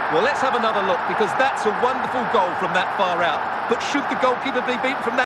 Well, let's have another look, because that's a wonderful goal from that far out. But should the goalkeeper be beaten from that?